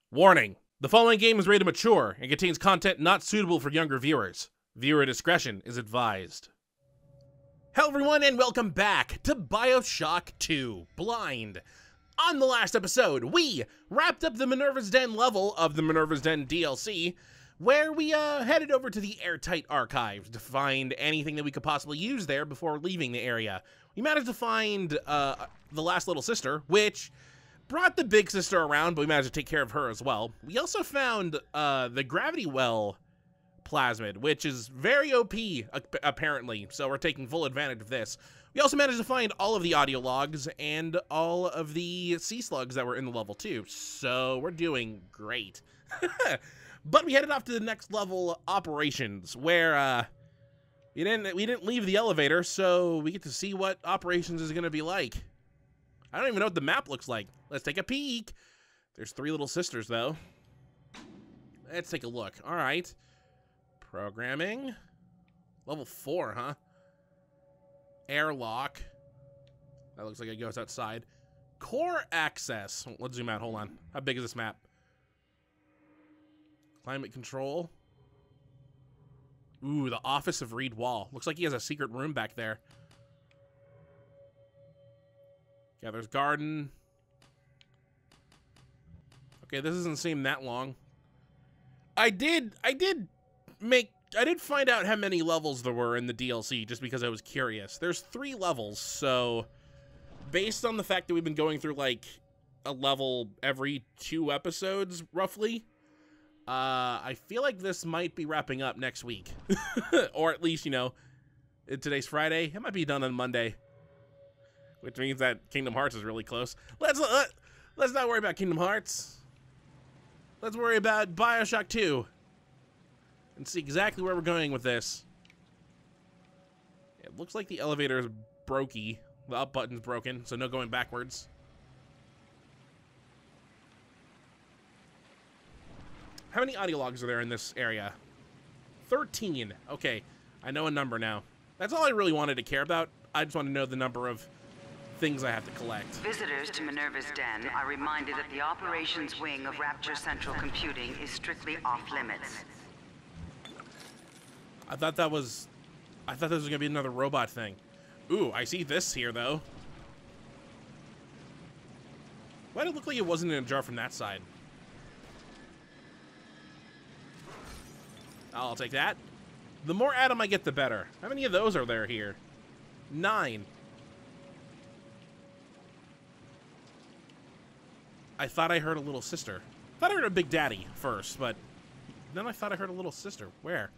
Warning: the following game is rated mature and contains content not suitable for younger viewers. Viewer discretion is advised. Hello everyone and welcome back to BioShock 2 Blind. On the last episode, we wrapped up the Minerva's Den level of the Minerva's Den DLC, where we headed over to the Airtight Archives to find anything that we could possibly use there before leaving the area. We managed to find the last little sister, which brought the big sister around, but we managed to take care of her as well. We also found the gravity well plasmid, which is very OP, apparently, so we're taking full advantage of this. We also managed to find all of the audio logs and all of the sea slugs that were in the level too, so we're doing great. But we headed off to the next level, operations, where we didn't leave the elevator, so we get to see what operations is going to be like. I don't even know what the map looks like. Let's take a peek. There's 3 little sisters, though. Let's take a look. All right. Programming. Level 4, huh? Airlock. That looks like it goes outside. Core access. Let's zoom out. Hold on. How big is this map? Climate control. Ooh, the office of Reed Wall. Looks like he has a secret room back there. Yeah, there's garden. Okay, this doesn't seem that long. I did find out how many levels there were in the DLC just because I was curious. There's 3 levels, so based on the fact that we've been going through like a level every 2 episodes, roughly, I feel like this might be wrapping up next week. Or at least, you know, today's Friday. It might be done on Monday. Which means that Kingdom Hearts is really close. Let's not worry about Kingdom Hearts. Let's worry about BioShock 2. And see exactly where we're going with this. It looks like the elevator is brokey. The up button's broken, so no going backwards. How many audio logs are there in this area? 13. Okay, I know a number now. That's all I really wanted to care about. I just want to know the number of things I have to collect. Visitors to Minerva's Den are reminded that the operations wing of Rapture Central Computing is strictly off-limits. I thought this was gonna be another robot thing. Ooh, I see this here though. Why did it look like it wasn't in a jar from that side? I'll take that. The more atom I get, the better. How many of those are there here? 9. I thought I heard a little sister. I thought I heard a big daddy first, but then I thought I heard a little sister. Where?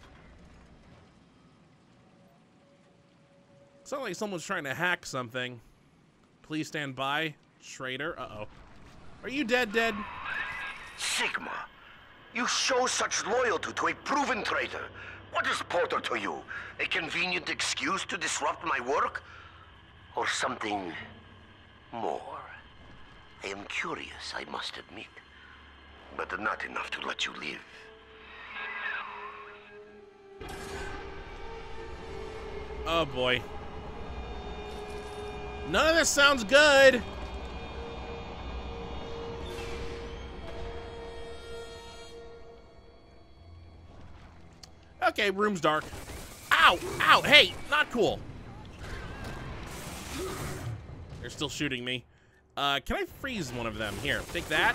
It's not like someone's trying to hack something. Please stand by. Traitor. Uh-oh. Are you dead? Sigma, you show such loyalty to a proven traitor. What is Porter to you? A convenient excuse to disrupt my work? Or something more? I am curious, I must admit, but not enough to let you live. Oh boy. None of this sounds good. Okay, room's dark. Ow! Ow! Hey! Not cool. They're still shooting me. Can I freeze one of them? Here, take that.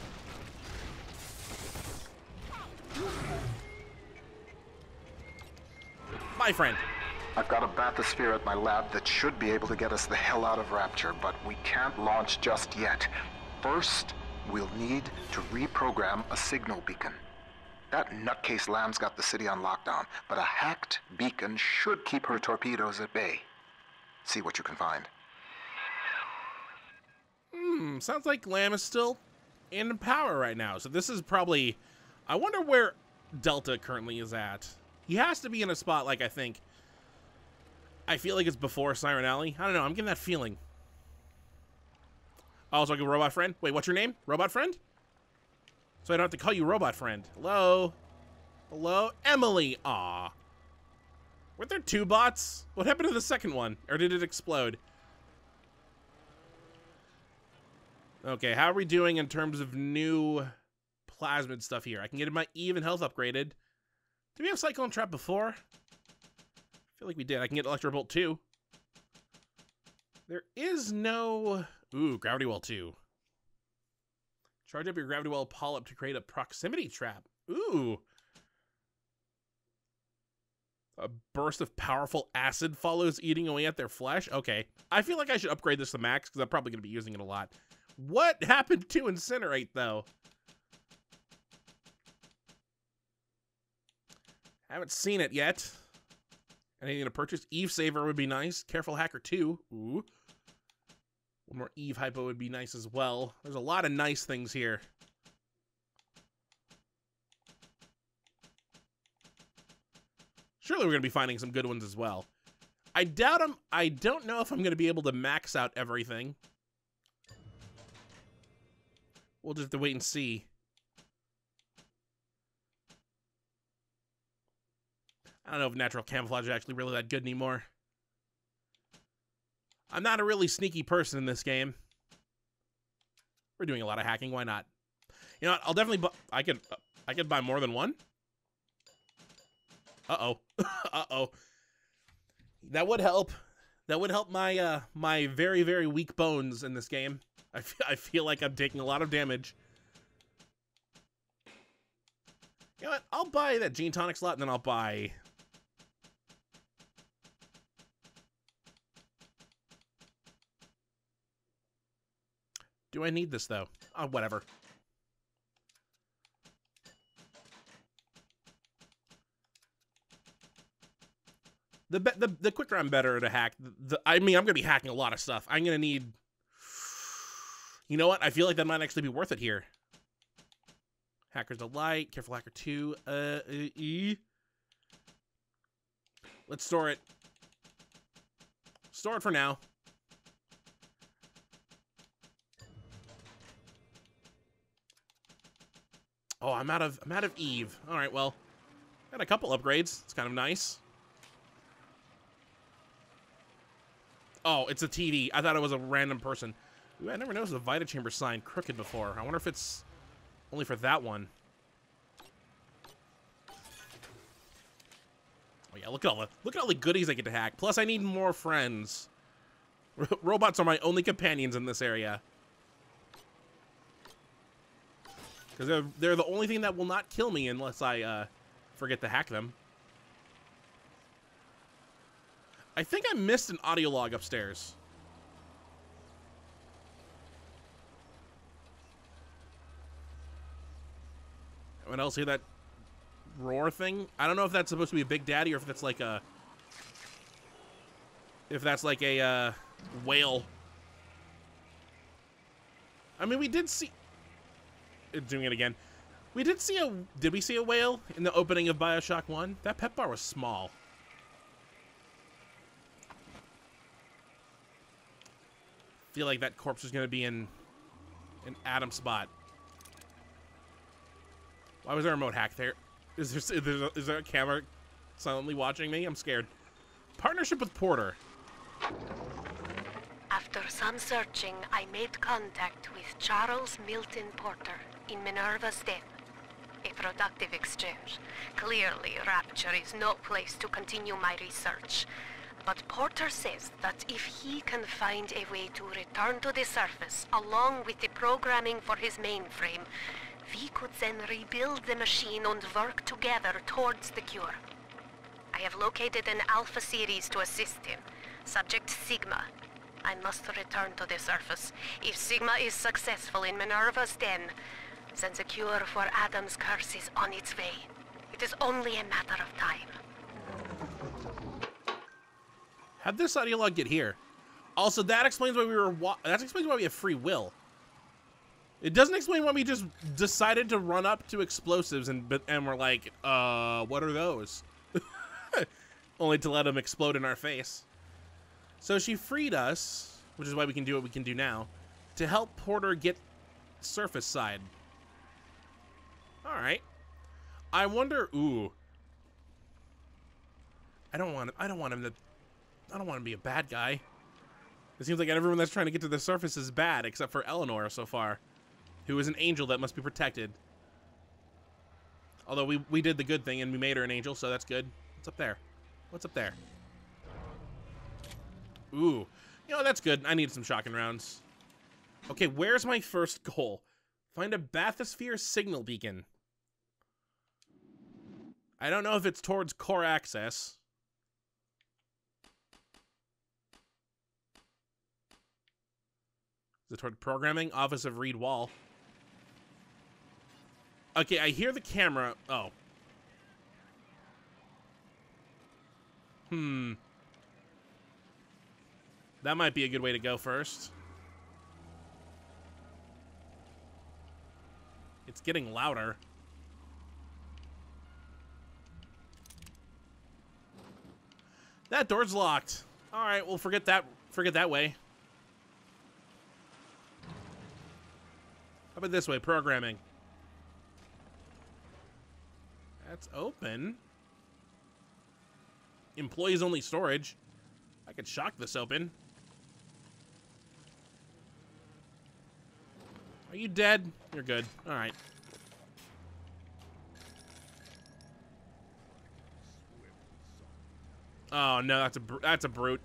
My friend. I've got a bathysphere at my lab that should be able to get us the hell out of Rapture, but we can't launch just yet. First, we'll need to reprogram a signal beacon. That nutcase Lamb's got the city on lockdown, but a hacked beacon should keep her torpedoes at bay. See what you can find. Sounds like Lamb is still in power right now. So this is probably... I wonder where Delta currently is at. He has to be in a spot like, I feel like it's before Siren Alley. I don't know. I'm getting that feeling. Oh, it's like a robot friend? Wait, what's your name? Robot friend? So I don't have to call you robot friend. Hello? Hello? Emily. Aw. Weren't there 2 bots? What happened to the second one? Or did it explode? Okay, how are we doing in terms of new plasmid stuff here? I can get my Eve and health upgraded. Did we have Cyclone Trap before? I feel like we did. I can get Electro Bolt too. There is no... Ooh, Gravity Well 2. Charge up your Gravity Well Polyp to create a proximity trap. Ooh. A burst of powerful acid follows eating away at their flesh. Okay. I feel like I should upgrade this to max because I'm probably going to be using it a lot. What happened to Incinerate, though? Haven't seen it yet. Anything to purchase? Eve Saver would be nice. Careful Hacker 2. Ooh. One more Eve Hypo would be nice as well. There's a lot of nice things here. Surely we're going to be finding some good ones as well. I doubt them. I don't know if I'm going to be able to max out everything. We'll just have to wait and see. I don't know if natural camouflage is actually really that good anymore. I'm not a really sneaky person in this game. We're doing a lot of hacking. Why not? You know what? I'll definitely buy... I could buy more than one. Uh-oh. Uh-oh. That would help. That would help my my very, very weak bones in this game. I feel like I'm taking a lot of damage. You know what? I'll buy that Gene Tonic slot, and then I'll buy... Do I need this, though? Oh, whatever. The quicker I'm better to hack, I mean, I'm going to be hacking a lot of stuff. I'm going to need... You know what? I feel like that might actually be worth it here. Hacker's Delight. Careful Hacker 2. Let's store it. Store it for now. Oh, I'm out of Eve. All right, well, got a couple upgrades. It's kind of nice. Oh, it's a TV. I thought it was a random person. Ooh, I never noticed the Vita Chamber sign crooked before. I wonder if it's only for that one. Oh yeah, look at all the goodies I get to hack. Plus, I need more friends. Robots are my only companions in this area. Because they're the only thing that will not kill me unless I forget to hack them. I think I missed an audio log upstairs. Anyone else hear that roar thing? I don't know if that's supposed to be a Big Daddy or if that's like a... If that's like a whale. I mean, we did see... Doing it again. We did see a... Did we see a whale in the opening of BioShock 1? That pet bar was small. Feel like that corpse is going to be in an Adam spot. Why was there a remote hack there? Is there a camera silently watching me? I'm scared. Partnership with Porter. After some searching, I made contact with Charles Milton Porter in Minerva's Den. A productive exchange. Clearly, Rapture is no place to continue my research. But Porter says that if he can find a way to return to the surface, along with the programming for his mainframe, we could then rebuild the machine and work together towards the cure. I have located an Alpha series to assist him. Subject Sigma. I must return to the surface. If Sigma is successful in Minerva's Den, then the cure for Adam's curse is on its way. It is only a matter of time. How'd this audio log get here? Also, that explains why that explains why we have free will. It doesn't explain why we just decided to run up to explosives and we're like, what are those? Only to let them explode in our face. So she freed us, which is why we can do what we can do now, to help Porter get surface side. All right. I wonder. Ooh. I don't want him to be a bad guy. It seems like everyone that's trying to get to the surface is bad, except for Elanor so far, who is an angel that must be protected. Although we did the good thing and we made her an angel, so that's good. What's up there? What's up there? Ooh. You know, that's good. I need some shotgun rounds. Okay, where's my first goal? Find a bathysphere signal beacon. I don't know if it's towards core access. Is it toward programming? Office of Reed Wall. Okay, I hear the camera. Oh. That might be a good way to go first. It's getting louder. That door's locked. All right, we'll forget that way. How about this way, programming? That's open. Employees only storage. I could shock this open. Are you dead? You're good. All right. Oh no, that's a brute.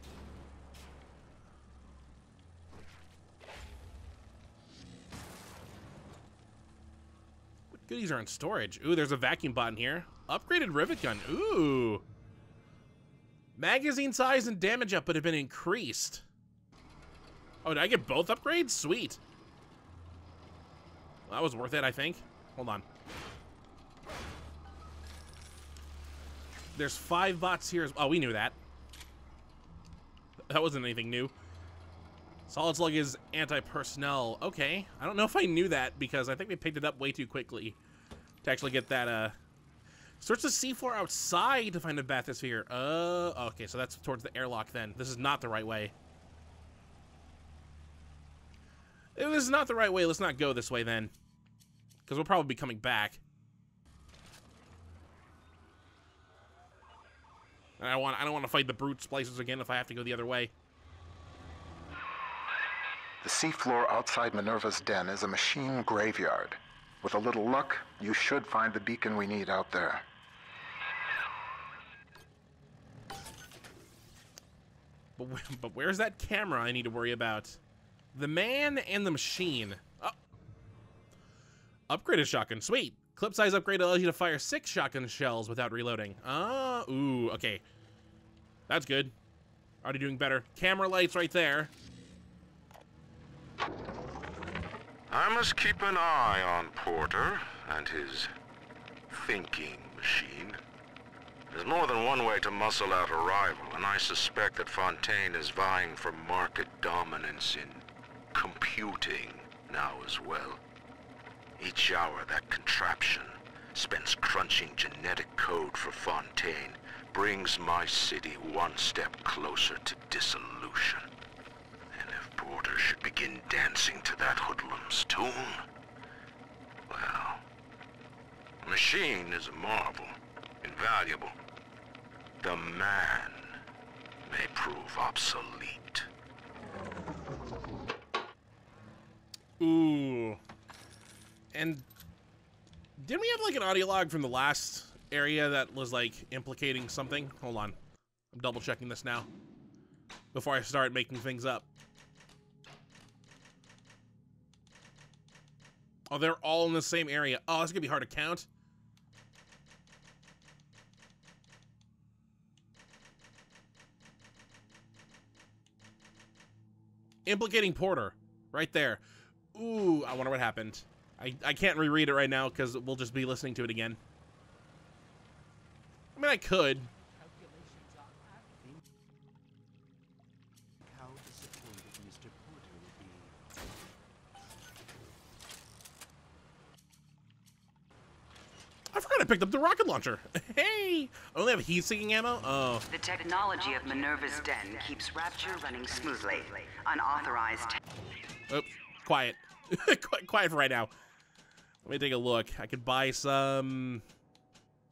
What goodies are in storage? Ooh, there's a vacuum bot in here. Upgraded rivet gun. Ooh. Magazine size and damage output have been increased. Oh, did I get both upgrades? Sweet. Well, that was worth it, I think. Hold on. There's 5 bots here. Oh, we knew that. That wasn't anything new. Solid Slug is anti-personnel. Okay. I don't know if I knew that because I think we picked it up way too quickly to actually get that, Search the seafloor outside to find a bathysphere. Okay, so that's towards the airlock then. This is not the right way. If this is not the right way, let's not go this way then. Because we'll probably be coming back. And I don't want to fight the brute splicers again if I have to go the other way. The seafloor outside Minerva's den is a machine graveyard. With a little luck, you should find the beacon we need out there. But where's that camera I need to worry about? The man and the machine. Oh. Upgraded shotgun. Sweet. Clip size upgrade allows you to fire 6 shotgun shells without reloading. Ooh, okay. That's good. Already doing better. Camera lights right there. I must keep an eye on Porter and his thinking machine. There's more than one way to muscle out a rival, and I suspect that Fontaine is vying for market dominance in computing now as well. Each hour that contraption spends crunching genetic code for Fontaine brings my city one step closer to dissolution. And if Porter should begin dancing to that hoodlum's tune, well, the machine is a marvel, invaluable. The man may prove obsolete. Ooh. And didn't we have like an audio log from the last area that was like implicating something? Hold on. I'm double checking this now before I start making things up. Oh, they're all in the same area. Oh, it's gonna be hard to count. Implicating Porter. Right there. Ooh, I wonder what happened. I can't reread it right now because we'll just be listening to it again. I mean, I could. How disappointed Mr. Porter would be. I forgot I picked up the rocket launcher. Hey! I only have heat-seeking ammo? Oh. The technology of Minerva's den keeps Rapture running smoothly. Unauthorized. Oh, quiet. Quiet for right now. Let me take a look. I could buy some...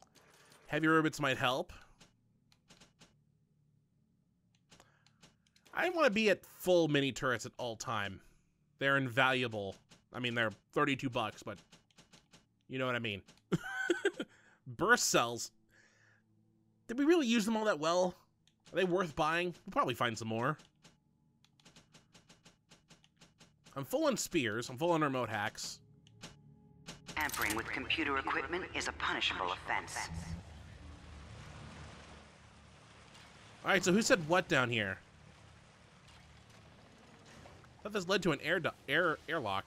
Heavy orbits might help. I want to be at full mini turrets at all time. They're invaluable. I mean, they're 32 bucks, but you know what I mean. Burst cells. Did we really use them all that well? Are they worth buying? We'll probably find some more. I'm full on spears. I'm full on remote hacks. Tampering with computer equipment is a punishable offense. Alright, so who said what down here? I thought this led to an airlock.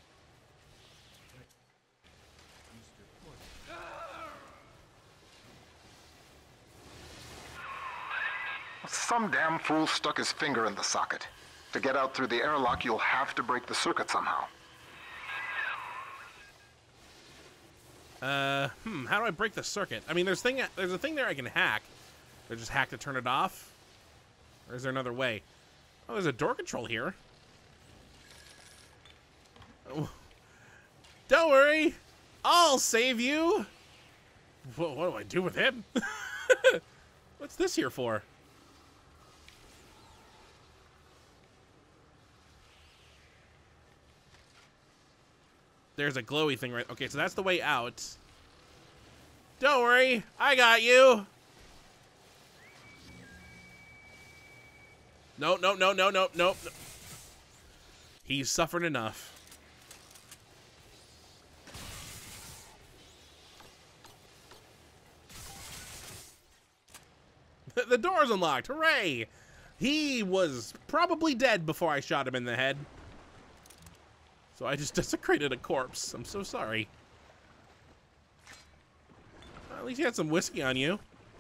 Some damn fool stuck his finger in the socket. To get out through the airlock, you'll have to break the circuit somehow. How do I break the circuit? I mean, there's a thing there I can hack. Do I just hack to turn it off? Or is there another way? Oh, there's a door control here. Oh. Don't worry, I'll save you. What do I do with him? What's this here for? There's a glowy thing right. Okay, so that's the way out. Don't worry, I got you. No, no, no, no, no, no. He's suffered enough. The door's unlocked. Hooray! He was probably dead before I shot him in the head. So I just desecrated a corpse. I'm so sorry. Well, at least you had some whiskey on you.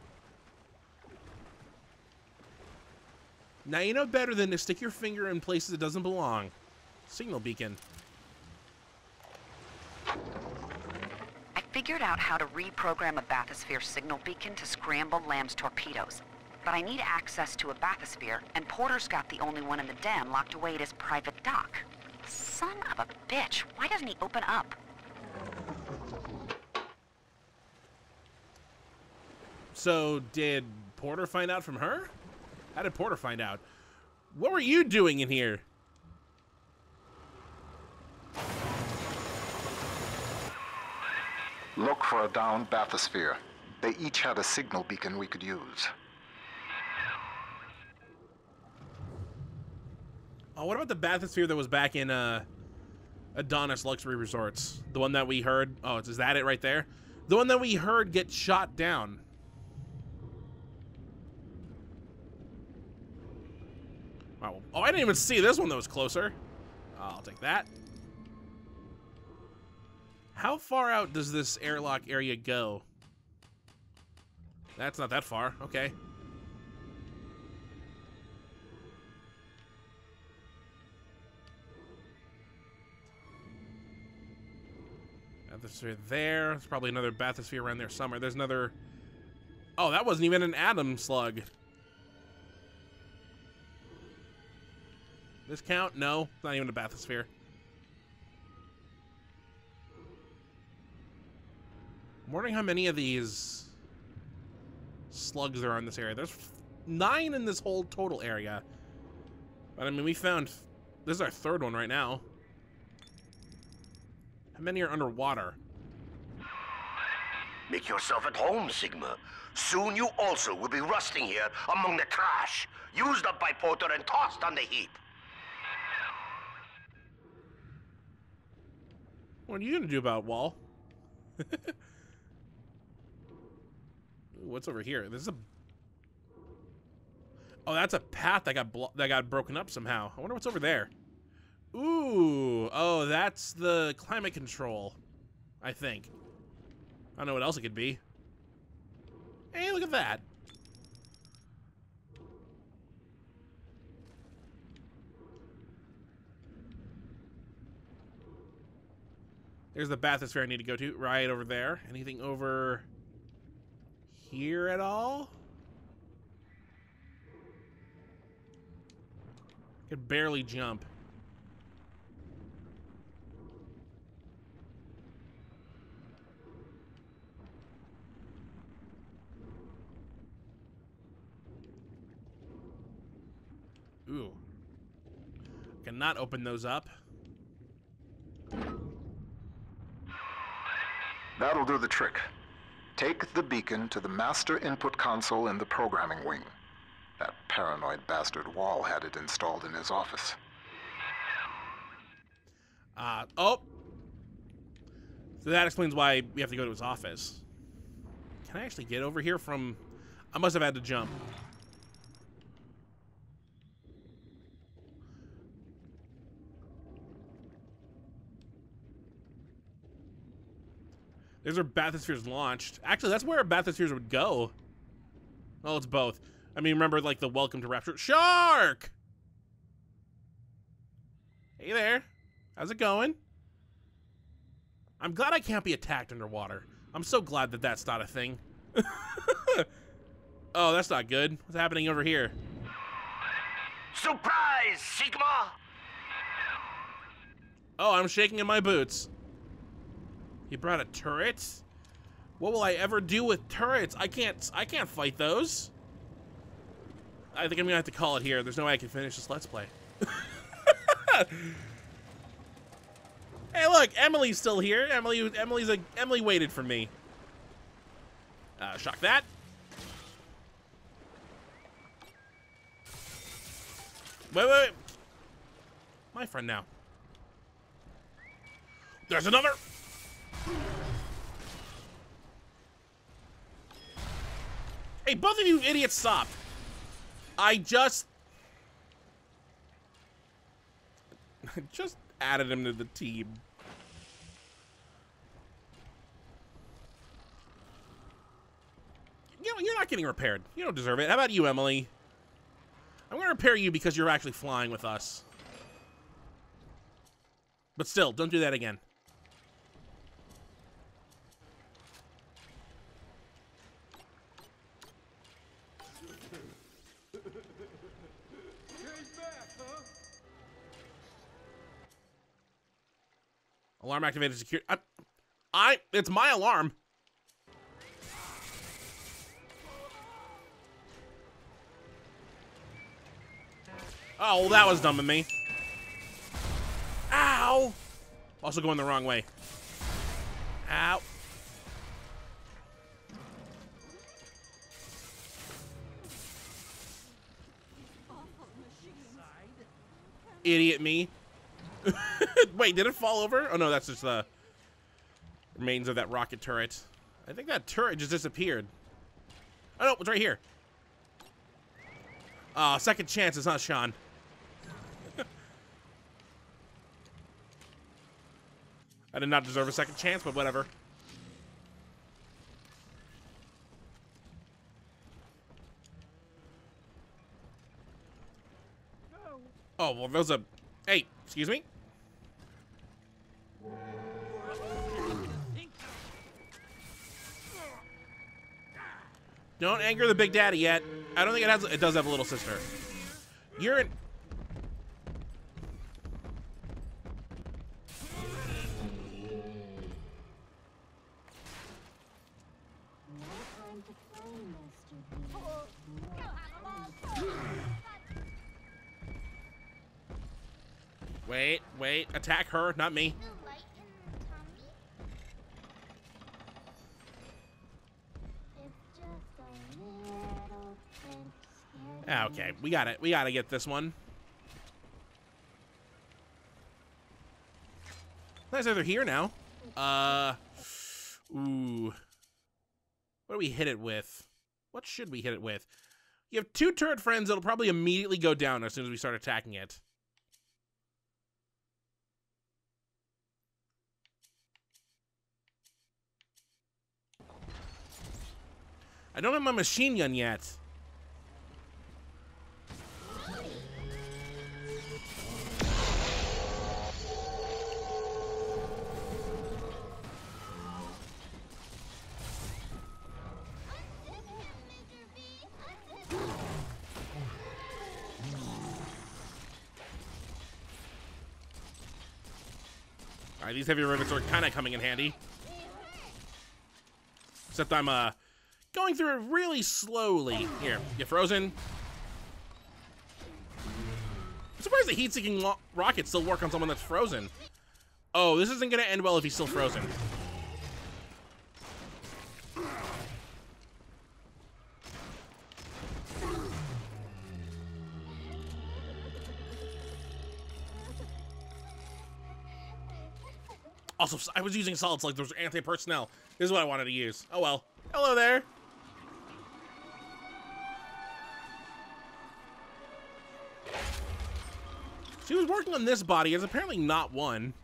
Now you know better than to stick your finger in places it doesn't belong. Signal beacon. I figured out how to reprogram a bathysphere signal beacon to scramble Lamb's torpedoes. But I need access to a bathysphere, and Porter's got the only one in the den locked away at his private dock. Son of a bitch, why doesn't he open up? So, did Porter find out from her? How did Porter find out? What were you doing in here? Look for a downed bathysphere. They each had a signal beacon we could use. Oh, what about the bathysphere that was back in Adonis Luxury Resorts? The one that we heard... Oh, is that it right there? The one that we heard get shot down. Wow. Oh, I didn't even see this one that was closer. I'll take that. How far out does this airlock area go? That's not that far. Okay. Bathysphere there. There's probably another bathysphere around there somewhere. There's another... Oh, that wasn't even an atom slug. This count? No, not even a bathysphere. I'm wondering how many of these slugs there are in this area. There's 9 in this whole total area. But I mean, we found... This is our 3rd one right now. How many are underwater? Make yourself at home, Sigma. Soon you also will be rusting here among the trash, used up by Porter and tossed on the heap. What are you gonna do about it, Wall? What's over here? This is a... Oh, that's a path that got broken up somehow. I wonder what's over there. Ooh, oh, that's the climate control, I think. I don't know what else it could be. Hey, look at that. There's the bathysphere I need to go to, right over there. Anything over here at all? I could barely jump. Ooh, not open those up. That'll do the trick. Take the beacon to the master input console in the programming wing. That paranoid bastard Wall had it installed in his office. Oh! So that explains why we have to go to his office. Can I actually get over here from... I must have had to jump. There's where bathyspheres launched. Actually, that's where bathyspheres would go. Oh, it's both. I mean, remember, like, the welcome to Rapture. Shark! Hey there. How's it going? I'm glad I can't be attacked underwater. I'm so glad that that's not a thing. Oh, that's not good. What's happening over here? Surprise, Sigma! Oh, I'm shaking in my boots. You brought a turret? What will I ever do with turrets? I can't fight those. I think I'm gonna have to call it here. There's no way I can finish this Let's Play. Hey, look, Emily's still here. Emily waited for me. Shock that. Wait. My friend now. There's another. Hey, both of you idiots, stop. I just added him to the team. You know, you're not getting repaired. You don't deserve it. How about you, Emily? I'm gonna repair you because you're actually flying with us. But still, don't do that again. Alarm activated. Secure. It's my alarm. Oh, well, that was dumb of me. Ow! Also going the wrong way. Ow. Idiot me. Wait, did it fall over? Oh no, that's just the remains of that rocket turret. I think that turret just disappeared. Oh no, it's right here. Second chances, huh, Sean? I did not deserve a second chance, but whatever. Oh, well, those are... Hey, excuse me? Don't anger the Big Daddy yet. I don't think it has... It does have a little sister. You're an... Wait. Attack her, not me. Okay, we got it. We gotta get this one. Nice that they're here now. Ooh. What do we hit it with? What should we hit it with? You have two turret friends that'll probably immediately go down as soon as we start attacking it. I don't have my machine gun yet. Alright, these heavy rivets are kind of coming in handy. Except I'm, going through it really slowly. Here, get frozen. surprised the heat-seeking rockets still work on someone that's frozen. Oh, this isn't gonna end well if he's still frozen. Also, I was using solids like those anti-personnel. This is what I wanted to use. Oh well. Hello there. She was working on this body. It's apparently not one.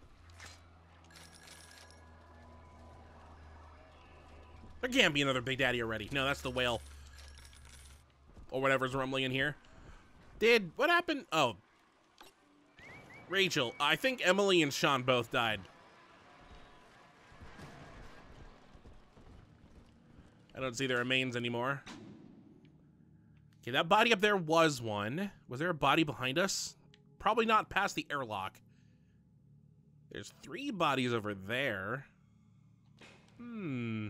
There can't be another Big Daddy already. No, that's the whale. Or whatever's rumbling in here. What happened? Oh. Rachel. I think Emily and Sean both died. I don't see their remains anymore. Okay, that body up there was one. Was there a body behind us? Probably not past the airlock. There's 3 bodies over there. We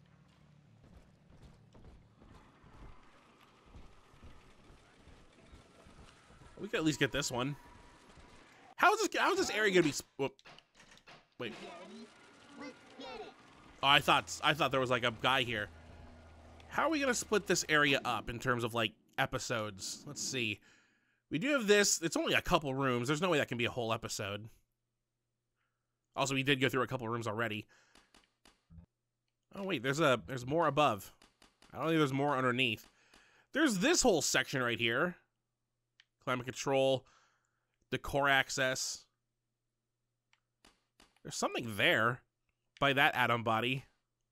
could at least get this one. How is this area gonna be? Whoop. Wait. Oh, I thought there was like a guy here. How are we gonna split this area up in terms of like episodes? Let's see. We do have this. It's only a couple rooms. There's no way that can be a whole episode. Also, we did go through a couple rooms already. Oh wait, there's more above. I don't think there's more underneath. There's this whole section right here. Climate control, the core access. There's something there by that atom body.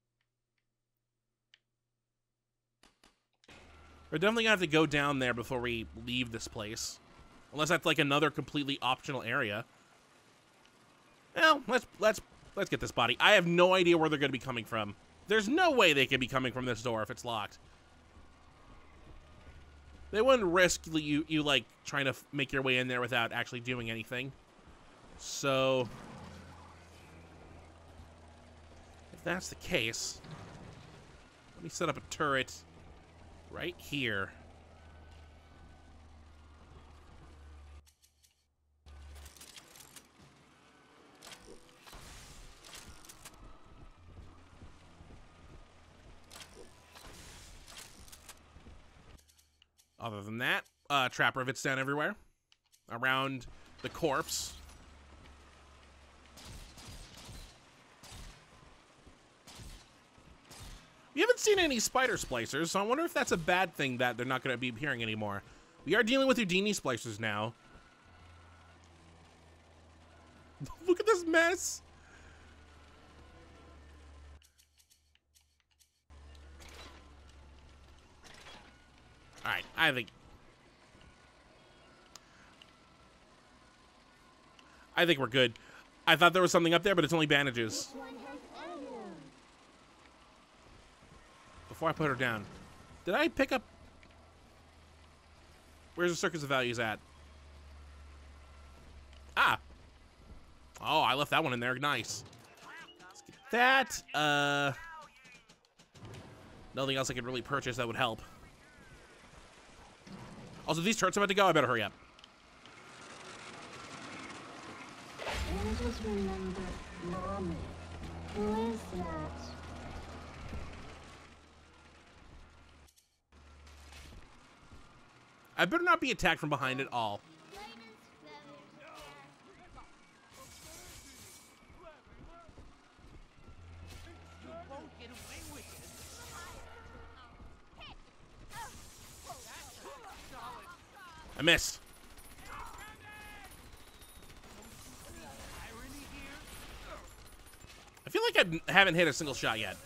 We're definitely gonna have to go down there before we leave this place. Unless that's like another completely optional area. Well, let's get this body. I have no idea where they're gonna be coming from. There's no way they could be coming from this door if it's locked. They wouldn't risk you like trying to make your way in there without actually doing anything. So if that's the case, let me set up a turret right here. Other than that, trap rivets down everywhere around the corpse. We haven't seen any spider splicers, so I wonder if that's a bad thing that they're not going to be appearing anymore. We are dealing with Houdini splicers now. Look at this mess. All right, I think we're good. I thought there was something up there, but it's only bandages. Before I put her down, did I pick up? Where's the circus of values at? Ah. Oh, I left that one in there. Nice. Let's get that. Nothing else I could really purchase that would help. Also, these turrets are about to go. I better hurry up. I just remember Mommy. Who is that? I better not be attacked from behind at all. I missed. I feel like I haven't hit a single shot yet.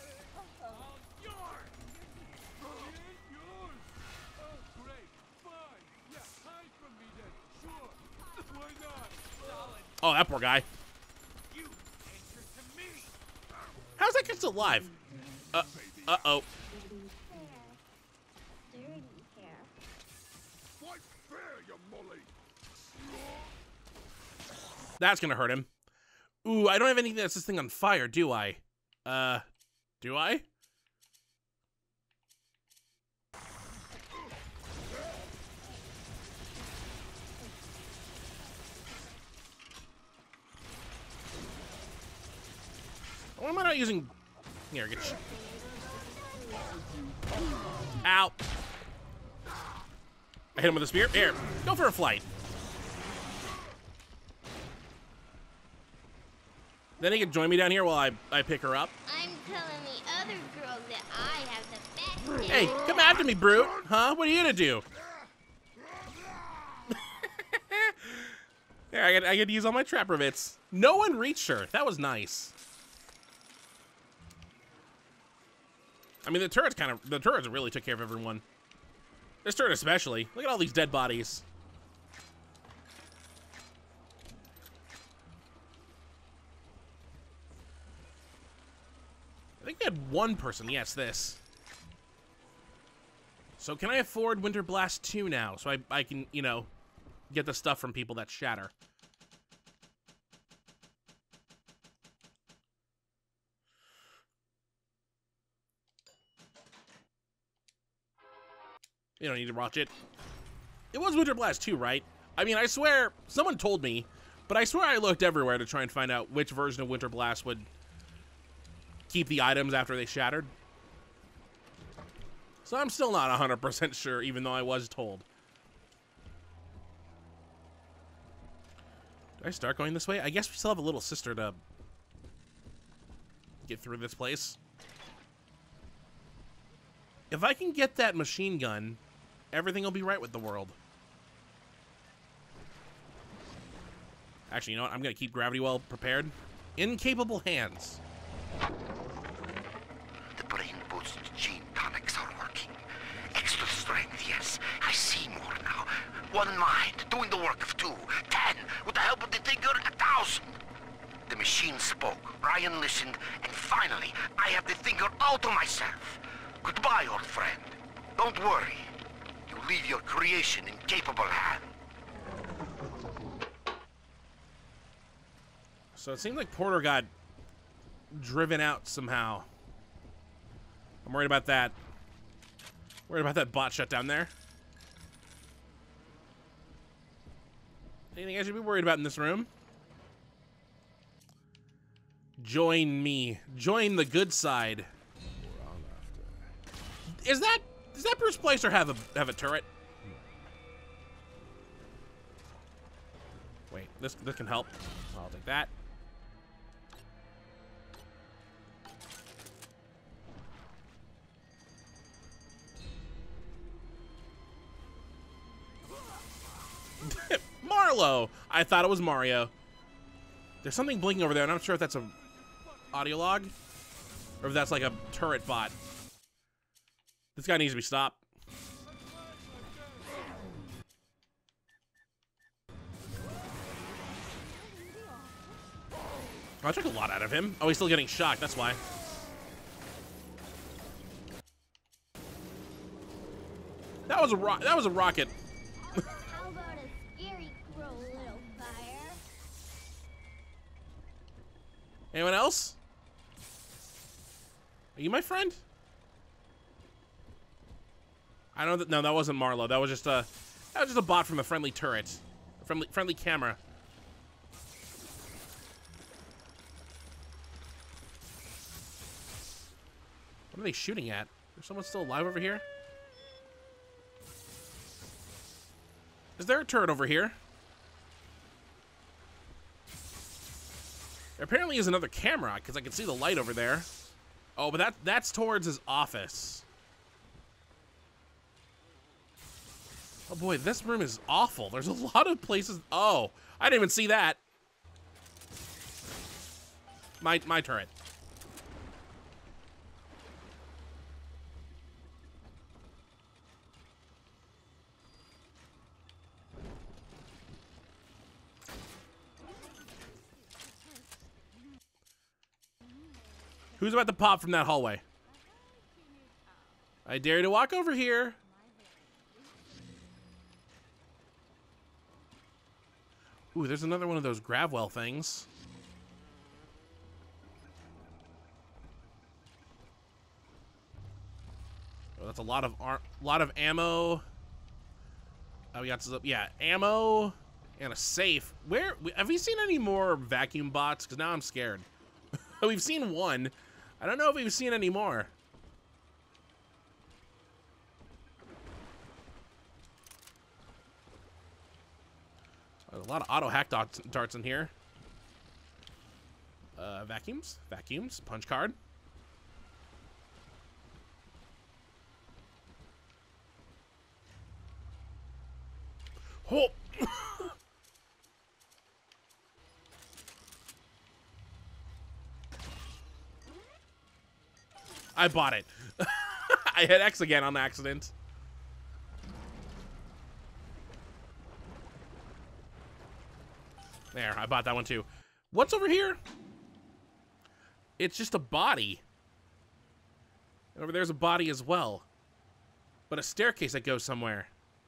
Oh, that poor guy. How's that kid still alive? Uh-oh. That's gonna hurt him. Ooh, I don't have anything that sets this thing on fire, do I? Do I? Why am I not using... Here, get... Ow. I hit him with a spear. Here, go for a flight. Then he can join me down here while I pick her up. I'm telling the other girls that I have the best. Hey, come after me, brute. Huh? What are you gonna do? There, I get to use all my trapper bits. No one reached her. That was nice. I mean, the turrets really took care of everyone. This turret especially. Look at all these dead bodies. I think we had one person. Yes, this. So can I afford Winter Blast 2 now? So I can, you know, get the stuff from people that shatter. You don't need to watch it. It was Winter Blast 2, right? I mean, I swear, someone told me, but I swear I looked everywhere to try and find out which version of Winter Blast would keep the items after they shattered. So I'm still not 100% sure, even though I was told. Did I start going this way? I guess we still have a little sister to get through this place. If I can get that machine gun, everything will be right with the world. Actually, you know what? I'm going to keep Gravity Well prepared. In capable hands. The brain boost gene tonics are working. Extra strength, yes. I see more now. One mind, doing the work of 2. 10, with the help of the Thinker, 1,000. The machine spoke, Ryan listened, and finally, I have the Thinker all to myself. Goodbye, old friend. Don't worry. You leave your creation in capable hands. So it seems like Porter got driven out somehow. I'm worried about that. Worried about that bot shut down there. Anything I should be worried about in this room? Join me. Join the good side. Does that Bruce Placer have a turret? Wait, this can help. I'll take that. Marlo! I thought it was Mario. There's something blinking over there, and I'm not sure if that's a audio log or if that's like a turret bot. This guy needs to be stopped. Oh, I took a lot out of him. Oh, he's still getting shocked. That's why. That was a rocket. How about a scary crow, little fire? Anyone else? Are you my friend? I know that. No, that wasn't Marlo. That was just a bot from a friendly turret, friendly camera. What are they shooting at? Is someone still alive over here? Is there a turret over here? There apparently is another camera because I can see the light over there. Oh, but that's towards his office. Oh boy, this room is awful. There's a lot of places. Oh, I didn't even see that. My turret. Who's about to pop from that hallway? I dare you to walk over here. Ooh, there's another one of those Gravwell things. Oh, that's a lot of ammo. Oh, we got some, yeah, ammo and a safe. Where have we seen any more vacuum bots? Because now I'm scared. We've seen one. I don't know if we've seen any more. There's a lot of auto hack darts in here. Vacuums. Vacuums. Punch card. Oh! I bought it. I hit X again on accident. There, I bought that one too. What's over here? It's just a body. And over there's a body as well. But a staircase that goes somewhere.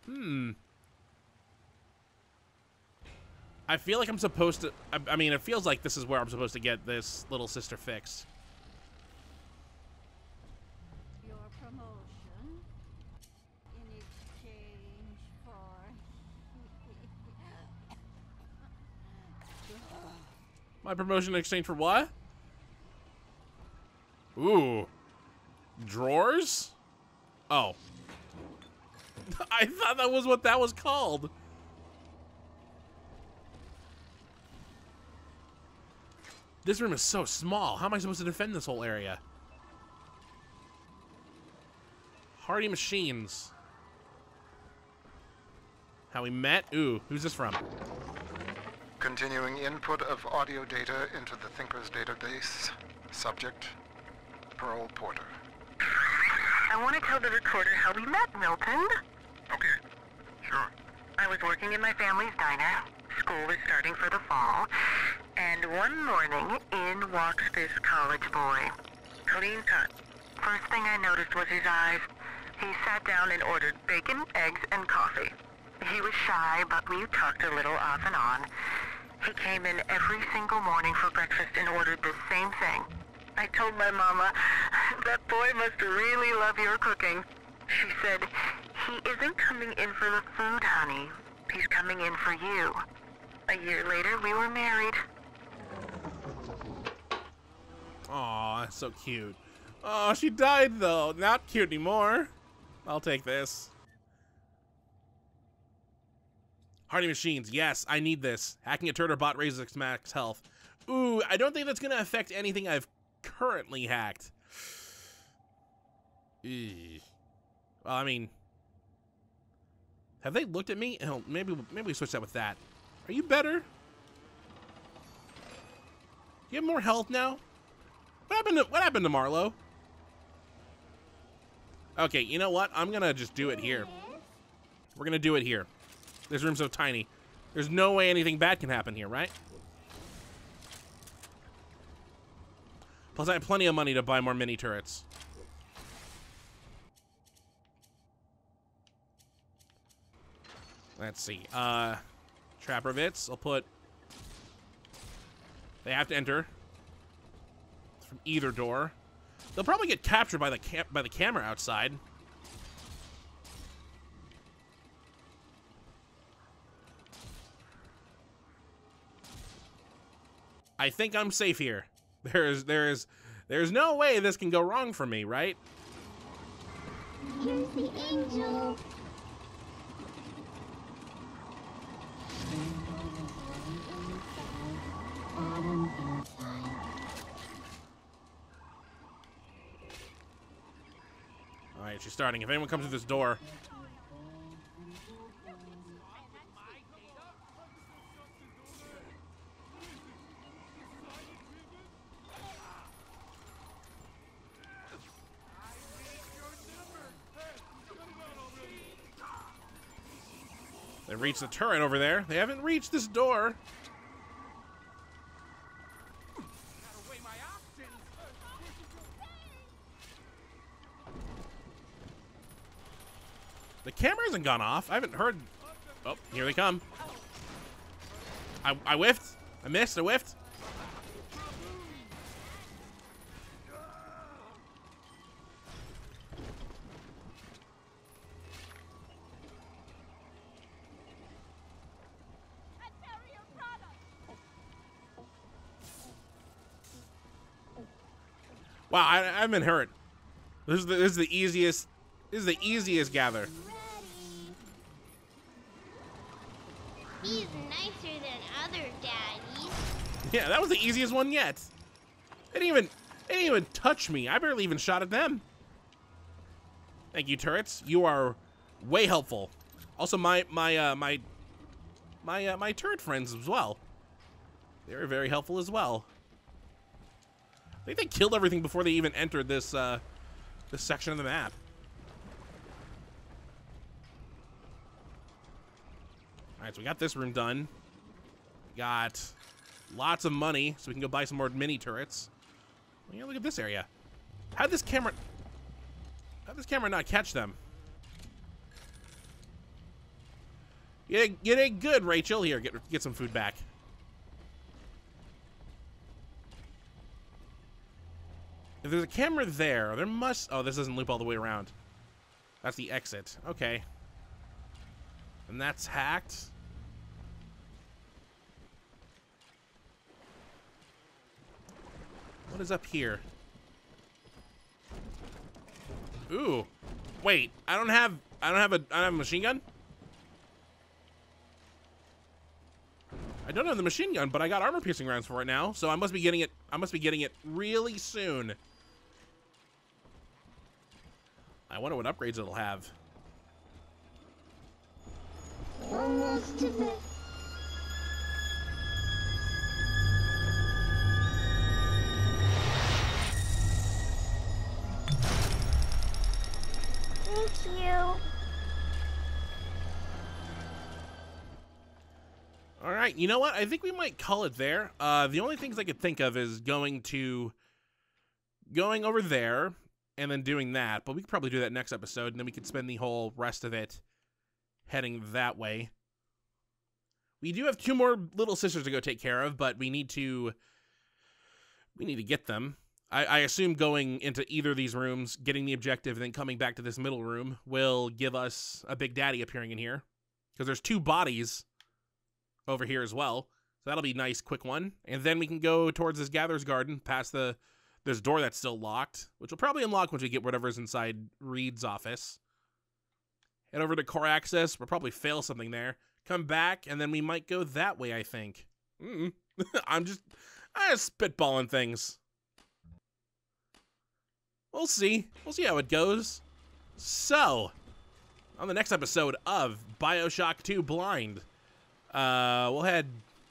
I feel like I'm supposed to... I mean, it feels like this is where I'm supposed to get this little sister fixed. Your promotion in exchange for... My promotion in exchange for what? Ooh. Drawers? Oh. I thought that was what that was called. This room is so small. How am I supposed to defend this whole area? Hardy machines. How we met? Ooh, who's this from? Continuing input of audio data into the Thinker's database. Subject, Pearl Porter. I want to tell the recorder how we met, Milton. Okay, sure. I was working in my family's diner. School was starting for the fall. And one morning, in walks this college boy. Clean cut. First thing I noticed was his eyes. He sat down and ordered bacon, eggs, and coffee. He was shy, but we talked a little off and on. He came in every single morning for breakfast and ordered the same thing. I told my mama, that boy must really love your cooking. She said, he isn't coming in for the food, honey. He's coming in for you. A year later, we were married. Aw, that's so cute. Oh, she died though. Not cute anymore. I'll take this. Hardy machines. Yes, I need this. Hacking a turtle bot raises its max health. Ooh, I don't think that's gonna affect anything I've currently hacked. Eesh. Well, I mean, have they looked at me? Oh, maybe we switch that with that. Are you better? You have more health now? What happened to Marlowe? Okay, you know what? I'm gonna just do it here. We're gonna do it here. This room's so tiny. There's no way anything bad can happen here, right? Plus, I have plenty of money to buy more mini turrets. Let's see. Trapper Vits. I'll put... They have to enter from either door. They'll probably get captured by the camera outside. I think I'm safe here. There's no way this can go wrong for me, right? Here's the angel. All right, she's starting. If anyone comes through this door. They reached the turret over there. They haven't reached this door. The camera hasn't gone off. I haven't heard. Oh, here they come. I whiffed. I missed. I whiffed. Wow, I've been hurt. This is the easiest. This is the easiest gather. He's nicer than other daddies. Yeah, that was the easiest one yet. They didn't even touch me. I barely even shot at them. Thank you, turrets. You are way helpful. Also, my turret friends as well. They were very helpful as well. I think they killed everything before they even entered this this section of the map. All right, so we got this room done. Got lots of money, so we can go buy some more mini turrets. Yeah, look at this area. How'd this camera not catch them? You did good, Rachel. Here, get some food back. If there's a camera there must... Oh, this doesn't loop all the way around. That's the exit. Okay. And that's hacked. What is up here? Ooh. Wait, I don't have a machine gun? I don't have the machine gun, but I got armor piercing rounds for it now, so I must be getting it really soon. I wonder what upgrades it'll have. Almost to the... Thank you. All right, you know what? I think we might call it there. The only things I could think of is going over there and then doing that. But we could probably do that next episode, and then we could spend the whole rest of it heading that way. We do have 2 more little sisters to go take care of, but we need to get them. I assume going into either of these rooms, getting the objective, and then coming back to this middle room will give us a Big Daddy appearing in here. Because there's 2 bodies over here as well. So that'll be a nice, quick one. And then we can go towards this Gatherer's Garden, past this door that's still locked, which will probably unlock once we get whatever's inside Reed's office. Head over to core access. We'll probably fail something there. Come back, and then we might go that way, I think. I'm just spitballing things. We'll see. We'll see how it goes. So, on the next episode of BioShock 2 Blind, we'll head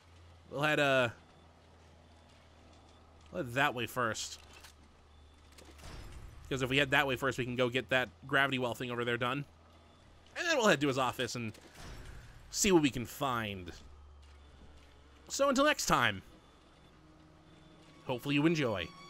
that way first. Because if we head that way first, we can go get that gravity well thing over there done. And then we'll head to his office and see what we can find. So until next time, hopefully you enjoy.